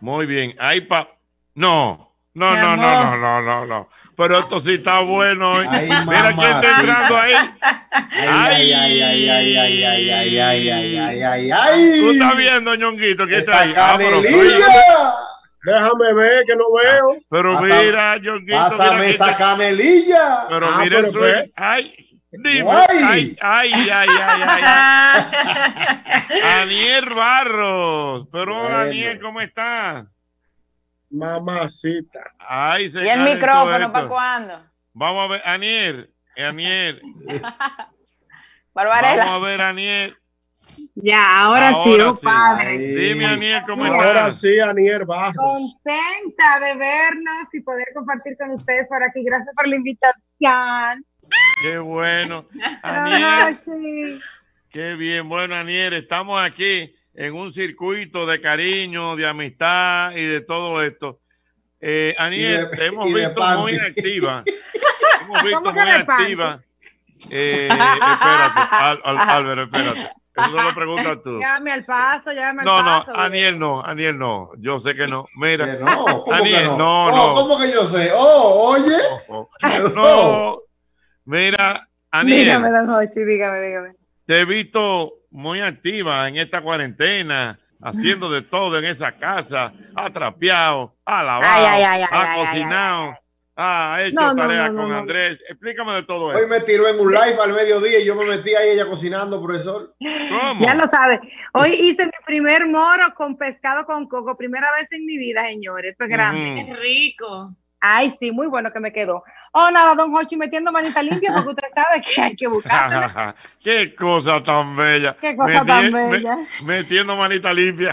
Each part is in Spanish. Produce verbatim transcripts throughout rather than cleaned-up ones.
Muy bien. Ahí pa... No, no, no, no, no, no, no, no. Pero esto sí está bueno. Ay, mira quién está entrando ahí. Ay, ay, ay, ay, ay, ay, ay, ay, ay, ay, ay, ay. Tú estás viendo, Ñonguito, que está ahí. Ah, pero déjame ver que no veo. Ah, pero pásame, mira, Ñonguito. Pásame mira esa te... canelilla. Pero ah, mira pero el swing. Ay. Dime, ay, ay, ay, ay, ay, ay. Aniel Barros, pero bueno. Aniel, ¿cómo estás? Mamacita. Ay, se ¿Y el micrófono para cuándo? Vamos a ver, Aniel, Aniel. Barbarella. Vamos a ver, Aniel. Ya, ahora, ahora sí, oh sí. Padre. Ay, dime, Aniel, ¿cómo estás? Ahora sí, Aniel Barros. Contenta de vernos y poder compartir con ustedes por aquí. Gracias por la invitación. Qué bueno. Aniel, oh, sí. Qué bien. Bueno, Aniel, estamos aquí en un circuito de cariño, de amistad y de todo esto. Eh, Aniel, te hemos visto muy activa. hemos visto muy activa. Eh, espérate, Al, Al, Álvaro, espérate. Eso te lo preguntas tú. Llámame al paso, llámame al no, paso. No, no, Aniel no, Aniel no. Yo sé que no. Mira. Que no, ¿cómo Aniel, que no? no, oh, no. ¿Cómo que yo sé? Oh, oye. Oh, oh. No. Mira, Aniel. Dígame, don Jochi, dígame, dígame. Te he visto muy activa en esta cuarentena, haciendo de todo en esa casa, ha trapeado, ha lavado, ay, ay, ay, ha ay, cocinado, ay, ay, ay. ha hecho no, tareas no, no, con no, no. Andrés. Explícame de todo eso. Hoy me tiró en un live al mediodía y yo me metí ahí ella cocinando, profesor. ¿Cómo? Ya lo sabe. Hoy hice mi primer moro con pescado con coco, primera vez en mi vida, señores. Esto es grande. Mm. Qué rico. Ay, sí, muy bueno que me quedó. Oh, nada, don Jochi metiendo manita limpia porque usted sabe que hay que buscar. Qué cosa tan bella. Qué cosa Meti tan bella. Me metiendo manita limpia.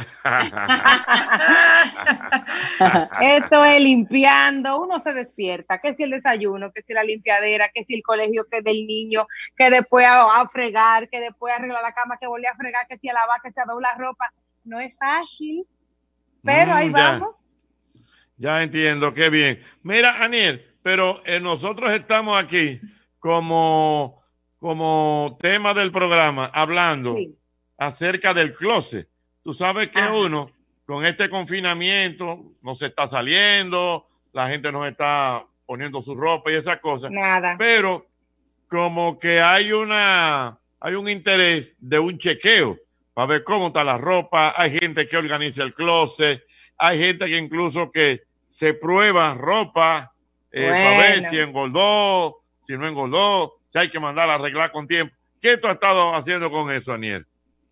Esto es limpiando. Uno se despierta. Que si el desayuno, que si la limpiadera, que si el colegio que del niño, que después a, a fregar, que después a arreglar la cama, que volví a fregar, que si a lavar, que se a doblar ropa. No es fácil. Pero mm, ahí ya. vamos. Ya entiendo, qué bien. Mira, Aniel, pero eh, nosotros estamos aquí como, como tema del programa, hablando sí. acerca del closet. Tú sabes que Ajá. uno, con este confinamiento, no se está saliendo, la gente no está poniendo su ropa y esas cosas. Nada. Pero como que hay una, hay un interés de un chequeo para ver cómo está la ropa. Hay gente que organiza el closet. Hay gente que incluso que se prueba ropa eh, bueno. para ver si engordó, si no engordó, si hay que mandar a arreglar con tiempo. ¿Qué tú has estado haciendo con eso, Aniel?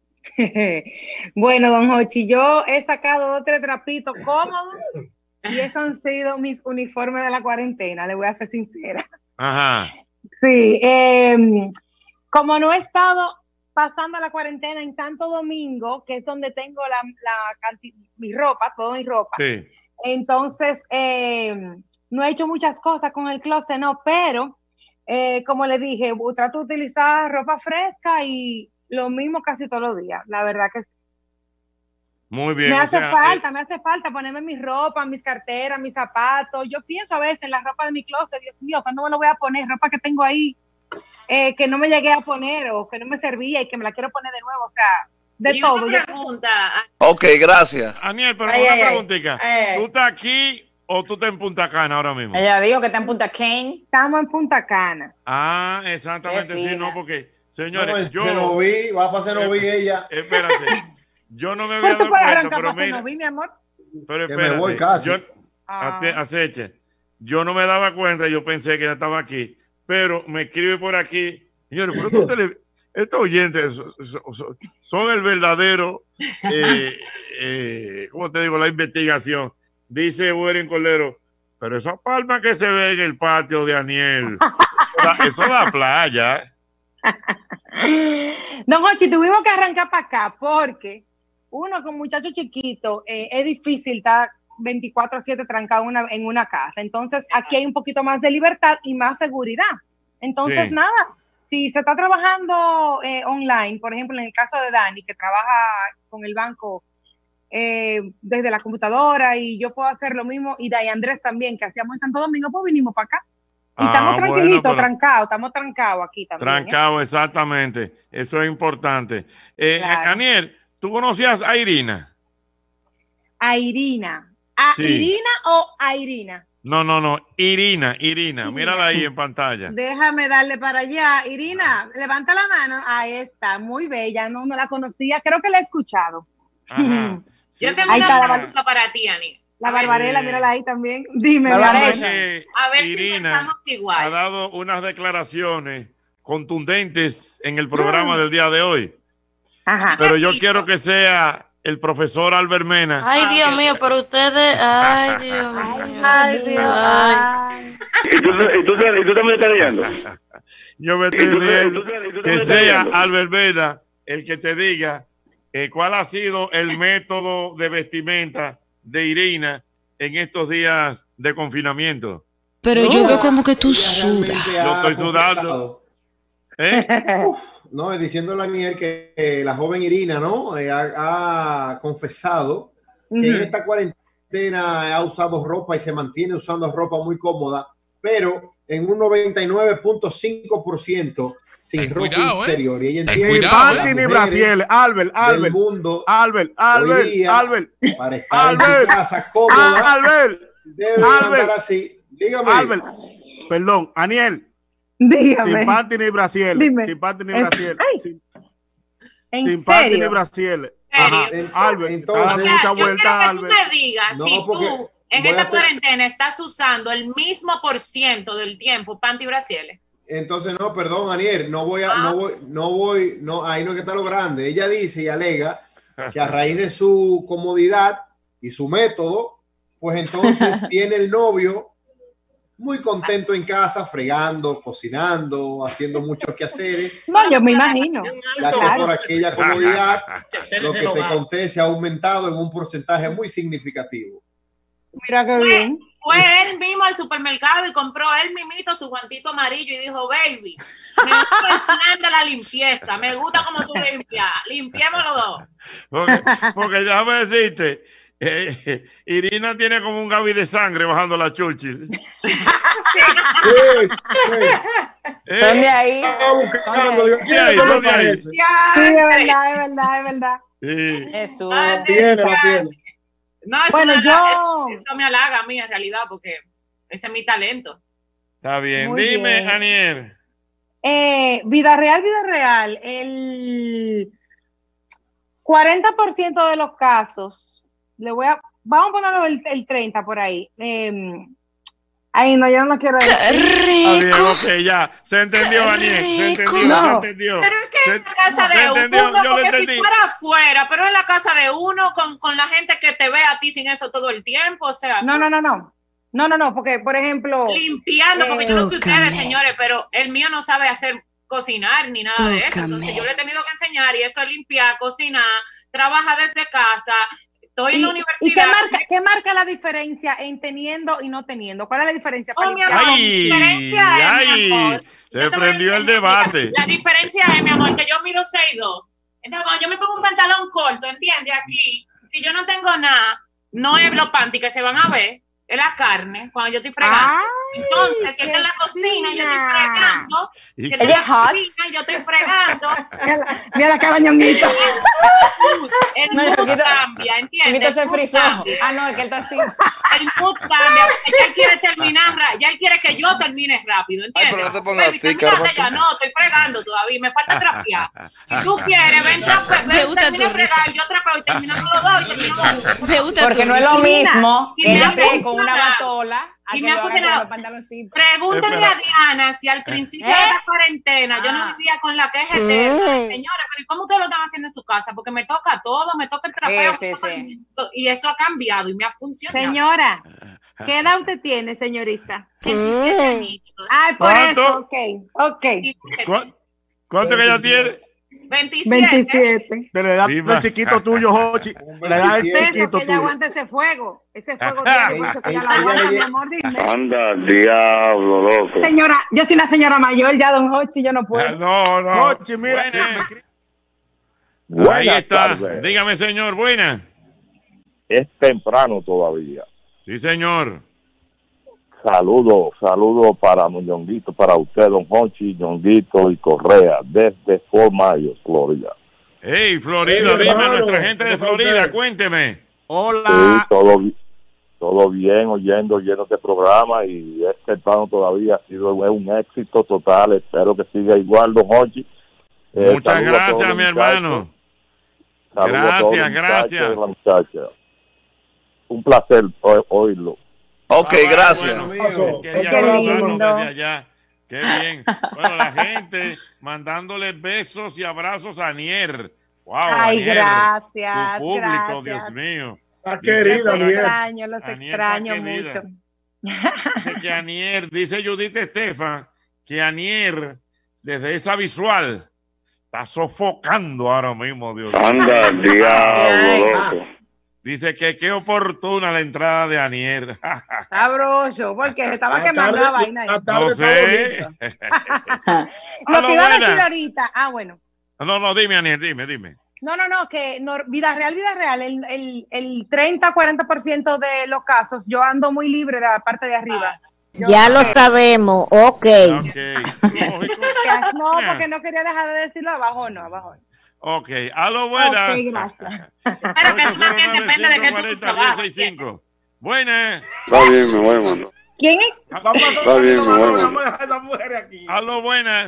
Bueno, don Jochi, yo he sacado dos o tres trapitos cómodos y esos han sido mis uniformes de la cuarentena, le voy a ser sincera. Ajá. Sí, eh, como no he estado pasando la cuarentena en Santo Domingo, que es donde tengo la, la mi ropa, toda mi ropa. Sí. Entonces, eh, no he hecho muchas cosas con el closet, no, pero eh, como le dije, trato de utilizar ropa fresca y lo mismo casi todos los días, la verdad que sí. Muy bien. Me hace sea, falta, eh... me hace falta ponerme mi ropa, mis carteras, mis zapatos. Yo pienso a veces en la ropa de mi closet, Dios mío, ¿cuándo me lo voy a poner? Ropa que tengo ahí. Eh, que no me llegué a poner o que no me servía y que me la quiero poner de nuevo, o sea, de y todo. Una pregunta. Ok, gracias. Aniel, pero ay, una ay, preguntita. Ay. ¿Tú estás aquí o tú estás en Punta Cana ahora mismo? Ella dijo que está en Punta Cana. Estamos en Punta Cana. Ah, exactamente, sí, no, porque, señores, no, yo... Se lo vi, va para Cenoví eh, ella. Espérate, yo no me había dado cuenta, arrancar pero para mira... Cenoví, mi amor. Pero que espérate, me voy casi. Yo, ah. aceche, yo no me daba cuenta, yo pensé que ella estaba aquí, pero me escribe por aquí. Señores, pero estos, tele, estos oyentes son, son, son el verdadero, eh, eh, ¿cómo te digo? La investigación. Dice Weren Cordero, pero esa palma que se ve en el patio de Aniel, eso es la playa. Don Jochi, tuvimos que arrancar para acá porque uno con muchacho chiquito eh, es difícil estar veinticuatro siete trancado una, en una casa. Entonces, aquí hay un poquito más de libertad y más seguridad. Entonces, sí. nada. Si se está trabajando eh, online, por ejemplo, en el caso de Dani, que trabaja con el banco eh, desde la computadora, y yo puedo hacer lo mismo, y Day Andrés también, que hacíamos en Santo Domingo, pues vinimos para acá. Y ah, estamos tranquilitos, bueno, trancados, estamos trancados aquí también. Trancados, ¿eh? Exactamente. Eso es importante. Eh, claro. Aniel, ¿tú conocías a Irina? A Irina. ¿A Sí. Irina o a Irina? No, no, no. Irina, Irina. Mírala ahí en pantalla. Déjame darle para allá. Irina, levanta la mano. Ahí está, muy bella. No, no la conocía. Creo que la he escuchado. Ajá. Sí, Yo tengo Ahí una está la pregunta para ti, Ani. La A ver, Barbarella, Sí. mírala ahí también. Dime, Barbarella. Barbarella. que A ver si Irina pensamos ha igual. dado unas declaraciones contundentes en el programa del día de hoy. Ajá. Pero yo quiero que sea el profesor Albert Mena. Ay, Ah, Dios ok. mío, pero ustedes. Ay, Dios mío. Ay, Dios. Ay. Ay. ¿Y tú, y tú, y tú también estás leyendo? Yo me ¿Y estoy tú, y riendo. tú, y tú Que también estás sea leyendo? Albert Mena el que te diga eh, cuál ha sido el método de vestimenta de Irina en estos días de confinamiento. Pero No, yo veo como que tú ella sudas. realmente Yo ha estoy sudando. confesado. ¿Eh? No, diciendo la Aniel que eh, la joven Irina, ¿no? Eh, ha, ha confesado que en Ujú. esta cuarentena ha usado ropa y se mantiene usando ropa muy cómoda, pero en un noventa y nueve punto cinco por ciento sin Ten ropa cuidado, ¿eh? interior. Y ella Ten entiende Ni que cuidado, las panty ni mujeres brasiel. Albert, del Albert, mundo Albert, hoy Albert, día, Albert, para estar en Albert. su casa cómoda, Albert, deben Albert. andar así. Dígame. Albert. Perdón, Aniel. Dígame. Sin panty ni brasiel. Dime. Sin panty ni En- brasiel. Ay. Sin, ¿En sin panty ni serio? brasiel. ¿Serio? Ajá. En- Albert, entonces- está dando O sea, mucha yo quiero vuelta, que tú Albert. me digas No, si porque tú en voy esta a te- cuarentena estás usando el mismo por ciento del tiempo panty brasieles. Entonces, no, perdón, Aniel, no voy a, Ah. no voy, no voy, no, ahí no es que está lo grande. Ella dice y alega que a raíz de su comodidad y su método, pues entonces tiene el novio muy contento en casa, fregando, cocinando, haciendo muchos quehaceres. No, yo me imagino. Ya que Claro. por aquella comodidad, lo que te hogar. conté se ha aumentado en un porcentaje muy significativo. Mira qué bien. Fue él mismo al supermercado y compró él mismito su guantito amarillo y dijo, baby, me gusta el plan de la limpieza, me gusta como tú limpias, limpiemos los dos. Porque, porque déjame decirte, eh, Irina tiene como un gavi de sangre bajando la Churchill. Sí, sí. ¿Eh? Son de ahí. Estaba buscando, digo, Sí, ¿quién ahí, no me son de ahí. parece? Sí, es verdad, es verdad, es verdad. Sí. Jesús. Tiene, la tiene. No, eso Bueno, me yo- halaga, esto me halaga a mí en realidad porque ese es mi talento. Está bien. Muy Dime, bien. Aniel. Eh, vida real, vida real. El cuarenta por ciento de los casos, le voy a, vamos a ponerlo el, el treinta por ahí. Eh, ay, no, yo no lo quiero decir. Está bien, Rico. ok, ya. Se entendió, Aniel. Se entendió, No. se entendió. Pero es que Se- en la casa se de entendió, uno, yo lo porque si entendí. fuera afuera, pero en la casa de uno con, con la gente que te ve a ti sin eso todo el tiempo, o sea, No, no, no, no. No, no, no, porque, por ejemplo, limpiando, porque yo no sé Tócame. ustedes, señores, pero el mío no sabe hacer cocinar ni nada de eso. Tócame. Entonces yo le he tenido que enseñar y eso es limpiar, cocinar, trabajar desde casa. Estoy en la ¿y, universidad. ¿y qué marca, qué marca la diferencia en teniendo y no teniendo? ¿Cuál es la diferencia? Oh, para mi limpiar? amor. ¡Ay! diferencia es, mi ¡Ay! amor, Se Yo te voy a prendió el decir, debate. La diferencia es, mi amor, que yo mido seis dos. Entonces, cuando yo me pongo un pantalón corto, ¿entiendes? Aquí, si yo no tengo nada, no es los panty que se van a ver, es la carne, cuando yo estoy fregando. Ay, Entonces, si qué está en la cocina, yo estoy fina. fregando. Y- Si está en Ella la es hot. cocina, yo estoy fregando. Mira la, mira la cara ñonguito. El No, mood Ñonguito- cambia, ¿entiendes? Ñonguito se El mood frizó. cambia. Ah, no, es que él está así. El mood cambia, porque ya él quiere terminar, ra- ya él quiere que yo termine rápido, ¿entiendes? pero no te pongas Baby, así, termínate Carlos. ya. No, estoy fregando todavía, me falta trapear. Si tú quieres, ven, trape, Me ven, gusta termina tu de fregar, yo trapeo y terminamos los dos y terminamos. Me gusta Porque tu no es lo risa. mismo Y que me él ha esté con una funcionado. batola a Y que me ha lo haga con funcionado. los pantaloncitos. Pregúntenle Espera. a Diana si al principio ¿Eh? de la cuarentena yo no Ah. vivía con la queja eterna. Señora, pero ¿y cómo ustedes lo están haciendo en su casa? Porque me toca todo, me toca el trapeo. Sí, sí, me toca sí. el- Y eso ha cambiado y me ha funcionado. Señora, ¿qué edad usted tiene, señorita? veintisiete añitos. Ay, por ¿Cuánto? eso, ok, ok. ¿Cu- ¿Cuánto que ella tiene? veintisiete. veintisiete. De la edad Viva. del chiquito tuyo, Jochi. La edad del veintisiete. Eso, chiquito que ella tuyo. aguante ese fuego. Ese fuego tiene, por eso que ella lo Ella- aguanta, ella- mi amor, dime. Anda, diablo, loco. Señora, yo soy una señora mayor, ya, don Hochi, yo no Ah, puedo. No, no. Jochi, mira. Buenas. Ahí Buenas está. tardes. Dígame, señor. Buena. Es temprano todavía. Sí, señor. Saludos, saludos para Ñonguito, para usted, don Honchi, Ñonguito y Correa, desde Fort Myers, Florida. Hey, Florida, Hey, dime a hermano, nuestra gente de ¿cómo está Florida, usted? cuénteme. Sí, Hola. todo, bi- todo bien, oyendo, oyendo este programa y este plano todavía ha sido es un éxito total. Espero que siga igual, don Jochi. Eh, Muchas saludo a todos gracias, los mi muchachos. hermano. Saludo a todos los Gracias, gracias. muchachos y las muchachas. Un placer o- oírlo. Ok, Ah, gracias. bueno, Pasó. quería Qué saludarnos lindo. desde allá. Qué bien. Bueno, la gente mandándole besos y abrazos a Anier. Wow, Ay, Anier, gracias. tu público, gracias. Dios mío. Está Dice querida, por Los bien. acá- extraño, los Anier extraño está querida. mucho. Dice que Anier, dice Judith Estefan, que Anier, desde esa visual, está sofocando ahora mismo, Dios mío. Anda, diablo, loco. Dice que qué oportuna la entrada de Anier. Sabroso, porque estaba La quemando tarde- la vaina ahí. la tarde No está sé. bonita. Lo Aló, que iba a buena. decir ahorita, ah, bueno. No, no, dime, Anier, dime, dime. No, no, no, que no, vida real, vida real, el, el, el treinta, cuarenta por ciento de los casos, yo ando muy libre de la parte de arriba. Yo- Ya lo sabemos, ok. Ok. Lógico. No, porque no quería dejar de decirlo abajo, no, abajo. Ok, a lo buena. Ok, gracias. Pero que eso también depende de qué tú diez trabajas. sesenta y cinco. Buenas. Está bien, mi buen hermano. ¿Quién es? Vamos a hacer Está bien, vamos a mi hacer- bueno. vamos a dejar a esa mujer aquí. A lo buenas.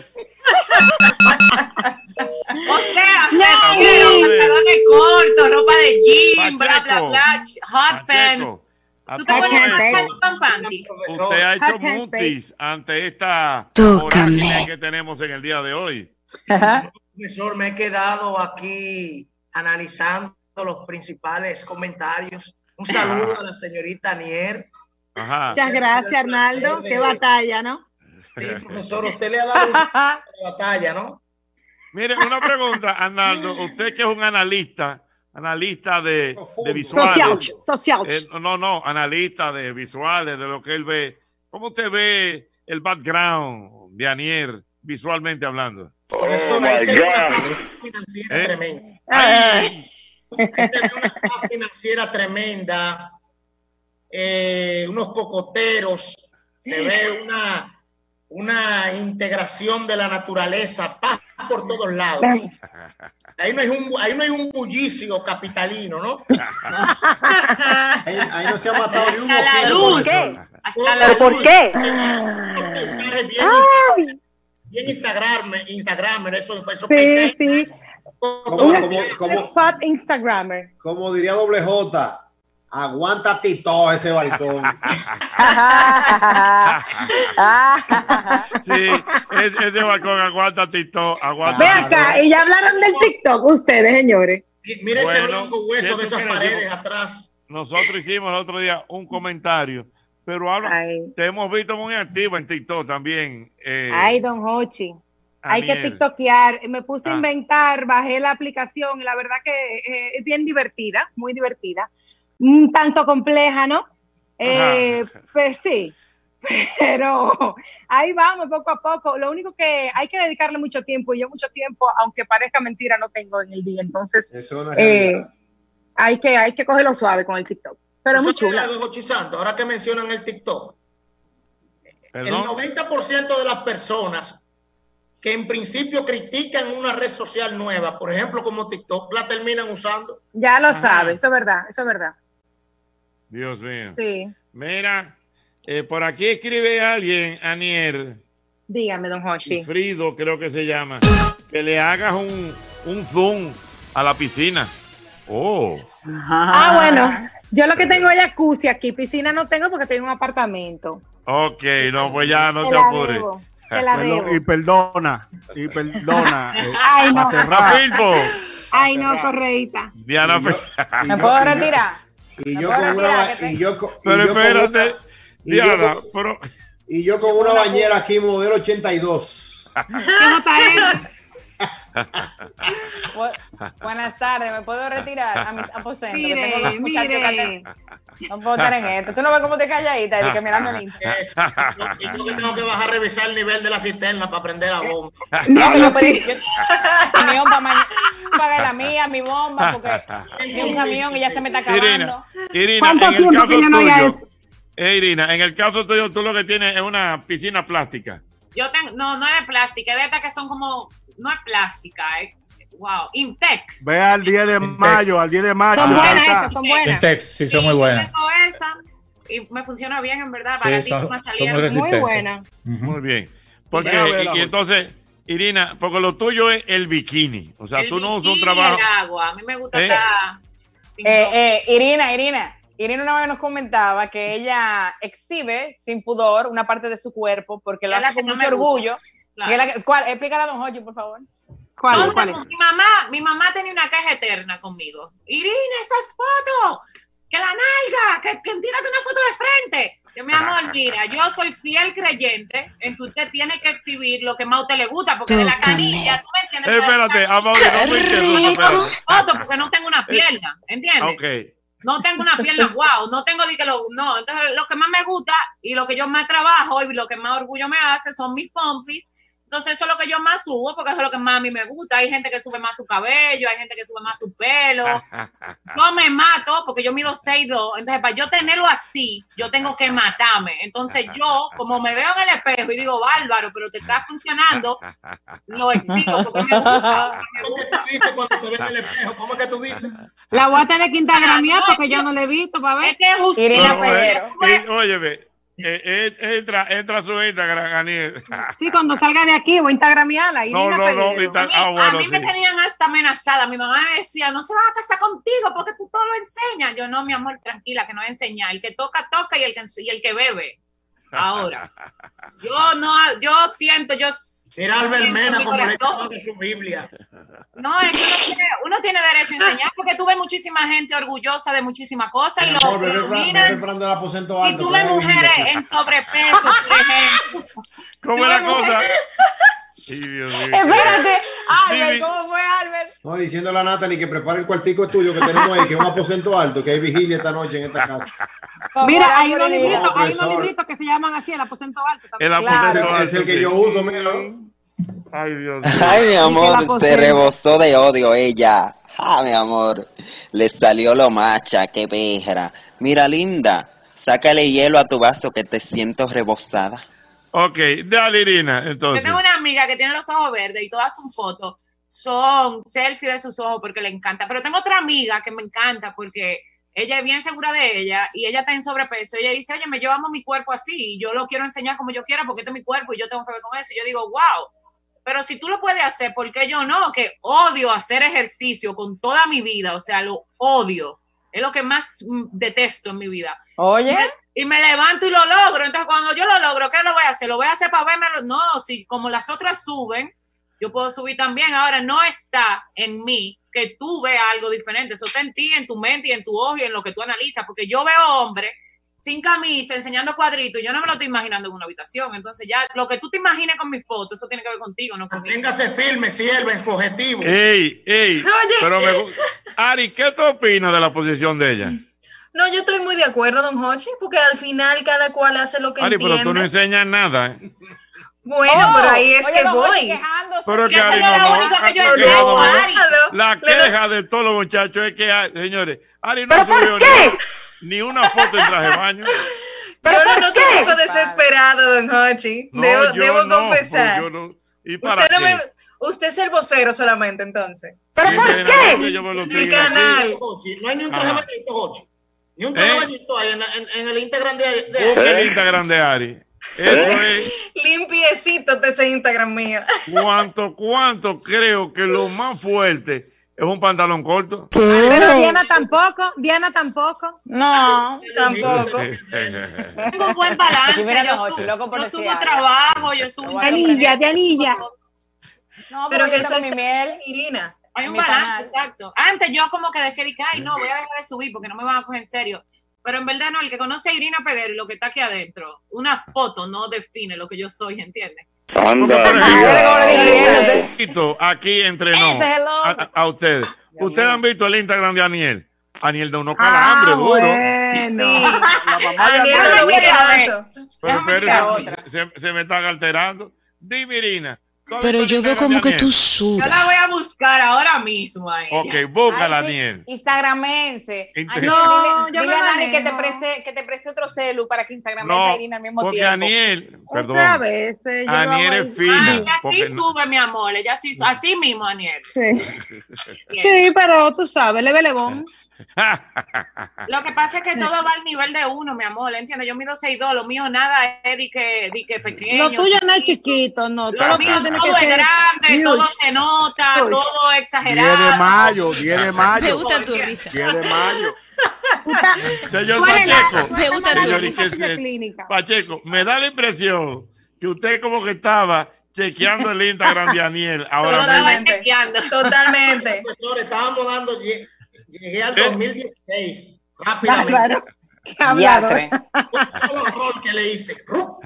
O sea, No. pantalones cortos, ropa de gym, bla, bla, Pacheco. bla, hot pants. Pacheco, a ¿Tú te todo pones Pacheco. esto, hot pants, panty? usted ha hecho Hot pants, mutis ante esta Tócame. vorágine que tenemos en el día de hoy. Profesor, me he quedado aquí analizando los principales comentarios. Un saludo a la señorita Anier. Ajá. Muchas gracias, Arnaldo. Qué batalla, ¿no? Sí, profesor, usted le ha dado una batalla, ¿no? Mire, una pregunta, Arnaldo. Usted que es un analista, analista de, de Profundo. Social, visuales. social. Eh, no, no, analista de visuales, de lo que él ve. ¿Cómo usted ve el background de Anier visualmente hablando? Profesor, my ahí se ve una God. paz financiera ¿Eh? tremenda. ¡Ay! Ahí se ve una paz financiera tremenda. Eh, unos cocoteros. Se ve una, una integración de la naturaleza, paz por todos lados. Ahí no hay un, ahí no hay un bullicio capitalino, ¿no? Ahí, ahí no se ha matado ni un Hasta la mosquito con luz. eso. Hasta la ¿Pero por luz. qué? Unos mensajes bien, Ay, bien Instagram, Instagram, eso, eso sí, sí. Como, Un como, como, spot Instagrammer. como diría doble J, aguanta Tito ese balcón. Sí, es- ese balcón aguanta Tito, aguanta. Ve acá, y ya hablaron del TikTok ustedes, señores. Mira ese Bueno, blanco ¿qué hueso tú de esas crees? paredes atrás. Nosotros hicimos el otro día un comentario, pero ahora Ay, te hemos visto muy activo en TikTok también. eh, ay, don Hochi. Hay que Aniel. tiktokear. Me puse Ah. a inventar, bajé la aplicación y la verdad que eh, es bien divertida, muy divertida. Un tanto compleja, ¿no? Eh, pues sí, pero ahí vamos poco a poco. Lo único que hay que dedicarle mucho tiempo y yo mucho tiempo, aunque parezca mentira, no tengo en el día. Entonces, Eso es una eh, realidad. hay que hay que cogerlo suave con el TikTok. Pero es muy ¿Sabe chula. algo, Jochi Santos? Ahora que mencionan el TikTok, el Perdón. noventa por ciento de las personas que en principio critican una red social nueva, por ejemplo como TikTok, la terminan usando. Ya lo Ajá. sabe, eso es verdad, eso es verdad. Dios mío. Sí, Mira, eh, por aquí escribe alguien, Anier, dígame, don Hochi. Frido creo que se llama, que le hagas un, un zoom a la piscina. Oh, Ah, bueno, yo lo que tengo es jacuzzi aquí, piscina no tengo porque tengo un apartamento. ok, no, pues ya no Te te la apures. debo, te la debo. Perdón, y perdona, y perdona. eh, Ay, no. a cerrar. Filpo, Ay, no, correíta. Diana, Y yo- Fe- y ¿Me yo- puedo y yo- retirar? Y ¿Me yo puedo con una retirar, ba- que te- y yo con- y pero yo con espérate, una- y yo Diana, con- pero y yo con una bañera aquí modelo ochenta y dos. Bu- Buenas tardes, ¿me puedo retirar a mis aposentos? Que Mire, tengo dos muchachos que mire. ate- No puedo estar en esto. Tú no ves cómo te calladita y que mirando el Insta. Eso. Y yo que tengo que bajar a revisar el nivel de la cisterna para prender la bomba. No, que yo pedí. Yo, mi bomba mañana. Pagué la mía, mi bomba, porque vi un camión y ya se me está acabando. Irina, Irina, ¿Cuánto en el tiempo caso que yo no haga tuyo, eso? eh, Irina, en el caso tuyo, tú lo que tienes es una piscina plástica. Yo tengo, no, no es de plástica, es de estas que son como, no es plástica, es, wow, Intex. Ve al diez de mayo, al diez de mayo. Son ahí buenas está. esas, son buenas. Intex, sí, son muy Yo buenas. tengo esa y me funciona bien, en verdad. Sí, Baratísima, son- son salía. muy resistentes. Muy buena. Muy bien. Porque, Ya veo la y, y entonces, Irina, porque lo tuyo es el bikini. O sea, El tú no usas un bikini y trabajo. el agua. A mí me gusta ¿Eh? estar. Eh, eh, Irina, Irina, Irina una vez nos comentaba que ella exhibe sin pudor una parte de su cuerpo porque lo Es la hace que con no mucho me gusta. orgullo. Claro. Sí, es la que- ¿cuál? Explícala a don Jochi, por favor. ¿Cuál, No, cuál no, es? mi mamá, mi mamá tenía una queja eterna conmigo. Irina, esas fotos, que la nalga, que, que tírate una foto de frente. Que mi amor, mira, yo soy fiel creyente en que usted tiene que exhibir lo que más a usted le gusta, porque de la canilla, tú me entiendes. Eh, espérate, Amaury, no me interrumpa, espérate. Foto, porque no tengo una pierna, ¿entiendes? Ok. No tengo una pierna, wow, no tengo de que lo, no, entonces lo que más me gusta y lo que yo más trabajo y lo que más orgullo me hace son mis pompis. Entonces eso es lo que yo más subo porque eso es lo que más a mí me gusta. Hay gente que sube más su cabello, hay gente que sube más su pelo. Yo me mato porque yo mido seis dos, entonces para yo tenerlo así, yo tengo que matarme. Entonces yo, como me veo en el espejo y digo, bárbaro, pero te está funcionando, lo exijo porque me gusta. ¿Cómo que tú dices cuando te ves en el espejo? ¿Cómo es que tú dices? La voy a tener que instagramear porque yo no la he visto para ver. Es que es justo. Irina Pero, Peguero. eh, eh, óyeme, eh, eh, entra, entra a su Instagram, Aniel. Sí, cuando salga de aquí voy a instagramearla. No, Irina no, no, Peguero. Insta- A mí, ah, a bueno, mí me sí. tenían hasta amenazada. Mi mamá me decía, no se va a casar contigo porque tú todo lo enseñas. Yo, no, mi amor, tranquila, que no enseñar. El que toca, toca y el que, y el que bebe. Ahora. Yo no, yo siento, yo Mira Albert siento Mena mi como le corazón. de su Biblia. No, es que uno tiene, uno tiene derecho a enseñar porque tuve muchísima gente orgullosa de muchísimas cosas y Mi lo amor, ve lo pre- ve miran. preparando el aposento Y alto. tuve que es mujeres vigilante. en sobrepeso, por ejemplo. ¿Cómo es la cosa? Ay, Dios mío. Espérate, Dime. Albert, ¿cómo fue Albert? No, diciéndole a Natalie que prepare el cuartico tuyo que tenemos ahí, que es un aposento alto, que hay vigilia esta noche en esta casa. Mira, hay unos libritos, No, hay unos profesor. libritos que se llaman así, el aposento alto también. El Claro. aposento Es el alto, que sí. yo uso, mira. Ay, Dios mío. Ay, mi que la amor, se poseen. rebosó de odio ella. Ah, mi amor, le salió lo macha, qué perra. Mira, linda, sácale hielo a tu vaso que te siento rebosada. Ok, dale, Irina, Yo entonces. tengo una amiga que tiene los ojos verdes y todas sus fotos son selfie de sus ojos porque le encanta. Pero tengo otra amiga que me encanta porque ella es bien segura de ella y ella está en sobrepeso. Ella dice, oye, me llevamos mi cuerpo así y yo lo quiero enseñar como yo quiera porque este es mi cuerpo y yo tengo que ver con eso. Y yo digo, wow, pero si tú lo puedes hacer, ¿por qué yo no? Que odio hacer ejercicio con toda mi vida, o sea, lo odio. Es lo que más mm, detesto en mi vida. Oye, Y me levanto y lo logro. Entonces, cuando yo lo logro, ¿qué lo voy a hacer? ¿Lo voy a hacer para verme? No, si como las otras suben, yo puedo subir también. Ahora, no está en mí que tú veas algo diferente. Eso está en ti, en tu mente y en tu ojo y en lo que tú analizas. Porque yo veo hombres sin camisa, enseñando cuadritos. Yo no me lo estoy imaginando en una habitación. Entonces, ya lo que tú te imagines con mis fotos, eso tiene que ver contigo, no conmigo. Téngase firme, sierva, en su objetivo. Ey, ey. Oye. Pero me gu- Ari, ¿qué tú opinas de la posición de ella? No, yo estoy muy de acuerdo, don Hochi, porque al final cada cual hace lo que Ari, entiende. pero tú no enseñas nada. ¿eh? Bueno, Oh, pero ahí es oye, que don Hochi voy. quejándose. Pero Y que esa Ari es la no, no. única que yo La entiendo, queja, no, Ari. La Le- queja de todos los muchachos es que, Ari- señores, Ari no subió ni, ni una foto en traje de baño. Yo lo noto un poco desesperado, don Hochi. No, debo yo debo no, confesar. pues yo no. ¿Y para Usted, no qué? me, usted es el vocero solamente, entonces. ¿Pero por qué? Que yo me lo Mi diga. canal. Jochi, no hay ni un traje Ajá. bañito, Jochi. Ni un traje ¿Eh? bañito ahí en, en- en el Instagram de, de Busca el Instagram de Ari. Eso es Limpiecito de ese Instagram mío. cuánto, cuánto creo que lo más fuerte es un pantalón corto. Pero Diana tampoco, Diana tampoco. No, tampoco. Tengo un buen balance. Mira, Yo, don Hochi, subo- loco por yo decir subo algo. trabajo, yo subo Lo voy a internet. Dianilla, Dianilla. No, Pero pero que yo eso con es mi miel. Irina. Hay en un mi balance, canal. exacto. Antes yo como que decía, que, ay, no, voy a dejar de subir porque no me van a coger en serio. Pero en verdad no, el que conoce a Irina Peguero y lo que está aquí adentro, una foto no define lo que yo soy, ¿entiendes? Porque, por ejemplo, aquí entre nos, Ese es el a, otro. a ustedes. Ustedes han visto el Instagram de Aniel. Aniel de unos calambres Ah, duros. bueno. Sí. La mamá de Daniel Andrés. lo buenazo. Pero Déjame espérense, buscar se, se me están alterando. Dime, Irina. ¿tú has Pero visto yo el veo Instagram como de que Aniel? tú Yo la sudas. voy a buscar ahora mismo ahí. Ok, búscala, Ay, sí, Aniel. Instagramense. Ay, Inter- dile, No, dile, yo dile me a Dani que te manejo. preste, que te preste otro celu para que Instagramense No, a Irina al mismo porque tiempo. Aniel, perdón, O sea, a veces yo lo Aniel hago es ahí. fina. Ah, ella porque sí no- sube, mi amor. Ella sí, así mismo, Aniel. Sí. Sí, pero tú sabes, leve levón. Lo que pasa es que todo va al nivel de uno, mi amor, ¿entiendes? Yo mido seis dos, lo mío nada es de que, de que pequeño. Lo tuyo no es chiquito, no. Lo Todo, mío tiene todo que es ser grande, todo huge. se nota, Huge. todo exagerado. diez de mayo, diez de mayo. Me gusta tu risa. diez de mayo. Señor ¿Cuál es la- Pacheco, Me gusta tu señor risa. Iquel- de clínica? Pacheco, me da la impresión que usted como que estaba chequeando el Instagram de Aniel ahora mismo. Totalmente. chequeando. Totalmente. Profesor, estábamos dando, lle- llegué al ¿Eh? dos mil dieciséis rápidamente. Bárbaro. Qué hablador. Diatre. Un solo error que le hice. ¡Rup!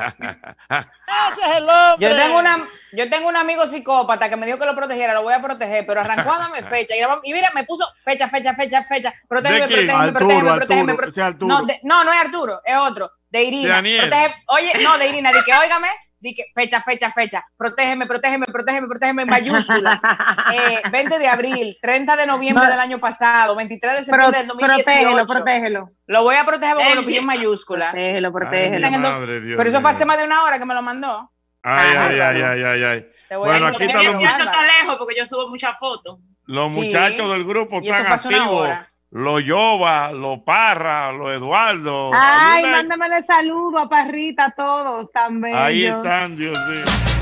Yo tengo una, yo tengo un amigo psicópata que me dijo que lo protegiera, lo voy a proteger, pero arrancó a darme fecha. Y, y mira, me puso fecha, fecha, fecha, fecha. Protégeme, ¿De quién? protégeme, Arturo, protégeme, Arturo, protégeme, ese protégeme. es Arturo. No, de- no, no es Arturo, es otro. De De Irina. Aniel. Protege- oye, no, de Irina, de que óigame, de que fecha, fecha, fecha. Protégeme, protégeme, protégeme, protégeme en mayúscula. Eh, veinte de abril, treinta de noviembre del año pasado, veintitrés de Pro- septiembre del dos mil dieciocho. protégelo, protégelo. Lo voy a proteger porque lo pidió en mayúscula. Protégelo, Ay, protégelo. Están en dos- madre, Dios Pero eso fue mío. hace más de una hora que me lo mandó. Ay, Ah, ay, ay, bárbaro. ay, ay, ay. Te voy Bueno, a aquí decir, están yo los, voy a- Esto está lejos porque yo subo muchas fotos. los Sí. muchachos del grupo Y eso están fue hace una activos. hora. Los Yoba, los Parra, los Eduardo. Ay, Ayúdenme. mándamele saludo a Parrita a todos también. Ahí están, Dios mío.